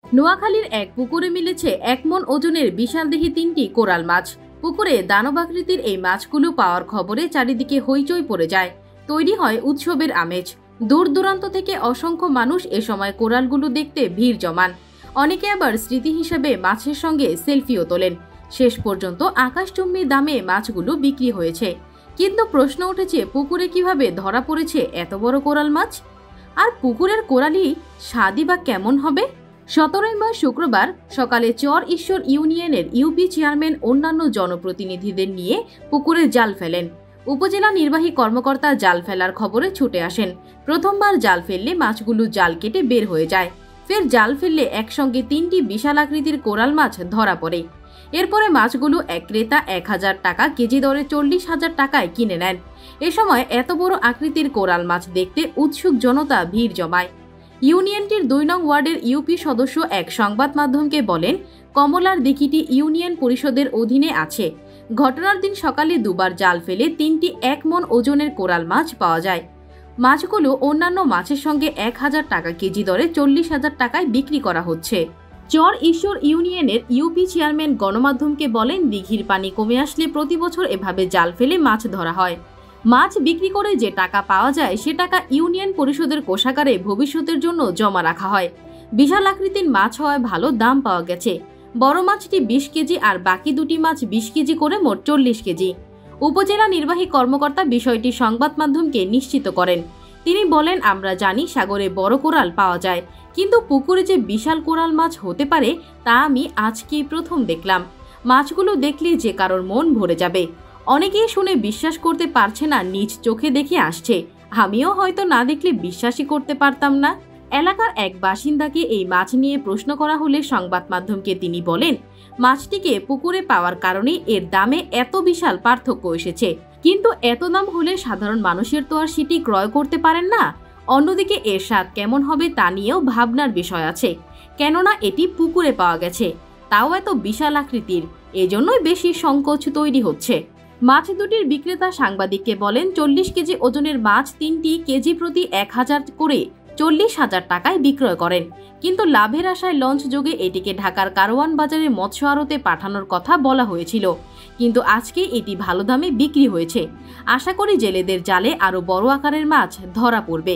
নোয়াখালীর এক পুকুরে মিলেছে 1 মণ ওজনের বিশালদেহী 3টি কোরাল মাছ। পুকুরে দানবাকৃতির এই মাছগুলো পাওয়ার খবরে চারিদিকে হইচই পড়ে যায়। তৈরি হয় উৎসবের আমেজ। দূর দূরান্ত থেকে অসংখ্য মানুষ এ সময় কোরালগুলো দেখতে ভিড় জমান। অনেকে আবার স্মৃতি হিসেবে মাছের সঙ্গে সেলফিও তোলেন। শেষ পর্যন্ত আকাশচুম্বী দামে মাছগুলো বিক্রি হয়েছে। কিন্তু প্রশ্ন উঠেছে, পুকুরে কিভাবে ধরা পড়েছে এত বড় কোরাল মাছ? আর পুকুরের কোরালই স্বাদই বা কেমন হবে? 17 মার্চ শুক্রবার সকালে চর ঈশ্বর ইউনিয়নের ইউপি চেয়ারম্যান অন্যান্য জনপ্রতিনিধিদের নিয়ে পুকুরে জাল ফেলেন। উপজেলা নির্বাহী কর্মকর্তা জাল ফেলার খবরে ছুটে আসেন। প্রথমবার জাল ফেললে মাছগুলো জাল কেটে বের হয়ে যায়। ফের জাল ফেললে একসঙ্গে 3টি বিশাল আকৃতির কোরাল মাছ ধরা পড়ে। এরপরে মাছগুলো এক ক্রেতা 1000 টাকা কেজি দরে 40,000 টাকায় কিনে নেন। এ সময় এত বড় আকৃতির কোরাল মাছ দেখতে উৎসুক জনতা ভিড় জমায়। ইউনিয়নটির 2 নং ওয়ার্ডের ইউপি সদস্য এক সংবাদ মাধ্যমকে বলেন, কমলার দিঘিটি ইউনিয়ন পরিষদের অধীনে আছে। ঘটনার দিন সকালে দুবার জাল ফেলে 3টি 1 মণ ওজনের কোরাল মাছ পাওয়া যায়। মাছগুলো অন্যান্য মাছের সঙ্গে 1000 টাকা কেজি দরে 40,000 টাকায় বিক্রি করা হচ্ছে। চর ঈশ্বর ইউনিয়নের ইউপি চেয়ারম্যান গণমাধ্যমকে বলেন, দিঘির পানি কমে আসলে প্রতি বছর এভাবে জাল ফেলে মাছ ধরা হয়। মাছ বিক্রি করে যে টাকা পাওয়া যায় সে টাকা ইউনিয়ন পরিষদের কোষাগারে ভবিষ্যতের জন্য জমা রাখা হয়। বিশাল আকৃতির মাছ হওয়ায় ভালো দাম পাওয়া গেছে। বড় মাছটি 20 কেজি আর বাকি দুটি মাছ 20 কেজি করে মোট 40 কেজি। উপজেলা নির্বাহী কর্মকর্তা বিষয়টি সংবাদ মাধ্যমকে নিশ্চিত করেন। তিনি বলেন, আমরা জানি সাগরে বড় কোরাল পাওয়া যায়, কিন্তু পুকুরে যে বিশাল কোরাল মাছ হতে পারে তা আমি আজকেই প্রথম দেখলাম। মাছগুলো দেখলে যে কারোর মন ভরে যাবে। অনেকেই শুনে বিশ্বাস করতে পারছে না, নিজ চোখে দেখে আসছে। আমিও হয়তো না দেখলে বিশ্বাসই করতে পারতাম না। এলাকার এক বাসিন্দাকে এই মাছ নিয়ে প্রশ্ন করা হলে সংবাদ মাধ্যমকে তিনি বলেন, মাছটিকে পুকুরে পাওয়ার কারণে এর দামে এত বিশাল পার্থক্য এসেছে, কিন্তু এত দাম হলে সাধারণ মানুষের তো আর সেটি ক্রয় করতে পারেন না। অন্যদিকে এর স্বাদ কেমন হবে তা নিয়েও ভাবনার বিষয় আছে, কেননা এটি পুকুরে পাওয়া গেছে, তাও এত বিশাল আকৃতির। এজন্যই বেশি সংকোচ তৈরি হচ্ছে। মাছ দুটির বিক্রেতা সাংবাদিককে বলেন, 40 কেজি ওজনের মাছ 3টি কেজি প্রতি 1000 করে 40,000 টাকায় বিক্রয় করেন। কিন্তু লাভের আশায় লঞ্চ যোগে এটিকে ঢাকার কারওয়ান বাজারে মৎস্য আড়তে পাঠানোর কথা বলা হয়েছিল, কিন্তু আজকে এটি ভালো দামে বিক্রি হয়েছে। আশা করি জেলেদের জালে আরও বড় আকারের মাছ ধরা পড়বে।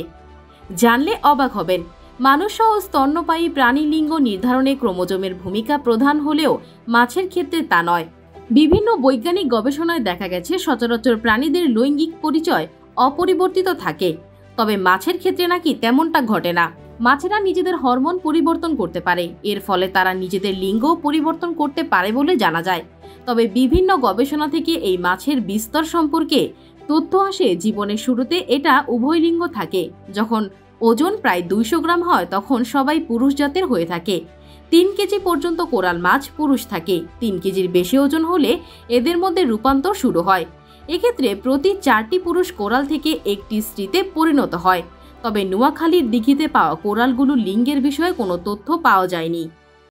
জানলে অবাক হবেন, মানুষসহ স্তন্যপায়ী প্রাণী লিঙ্গ নির্ধারণে ক্রোমোজোমের ভূমিকা প্রধান হলেও মাছের ক্ষেত্রে তা নয়। বিভিন্ন বৈজ্ঞানিক গবেষণায় দেখা গেছে সচরাচর প্রাণীদের লৈঙ্গিক পরিচয় অপরিবর্তিত থাকে, তবে মাছের ক্ষেত্রে নাকি তেমনটা ঘটে না। মাছেরা নিজেদের হরমোন পরিবর্তন করতে পারে, এর ফলে তারা নিজেদের লিঙ্গ পরিবর্তন করতে পারে বলে জানা যায়। তবে বিভিন্ন গবেষণা থেকে এই মাছের বিস্তর সম্পর্কে তথ্য আসে। জীবনের শুরুতে এটা উভয় লিঙ্গ থাকে। যখন ওজন প্রায় 200 গ্রাম হয় তখন সবাই পুরুষ জাতের হয়ে থাকে। 3 কেজি পর্যন্ত কোরাল মাছ পুরুষ থাকে। 3 কেজির বেশি ওজন হলে এদের মধ্যে রূপান্তর শুরু হয়। এক্ষেত্রে প্রতি 4টি পুরুষ কোরাল থেকে একটি স্ত্রীতে পরিণত হয়। তবে নোয়াখালীর দিঘিতে পাওয়া কোরালগুলো লিঙ্গের বিষয়ে কোনো তথ্য পাওয়া যায়নি।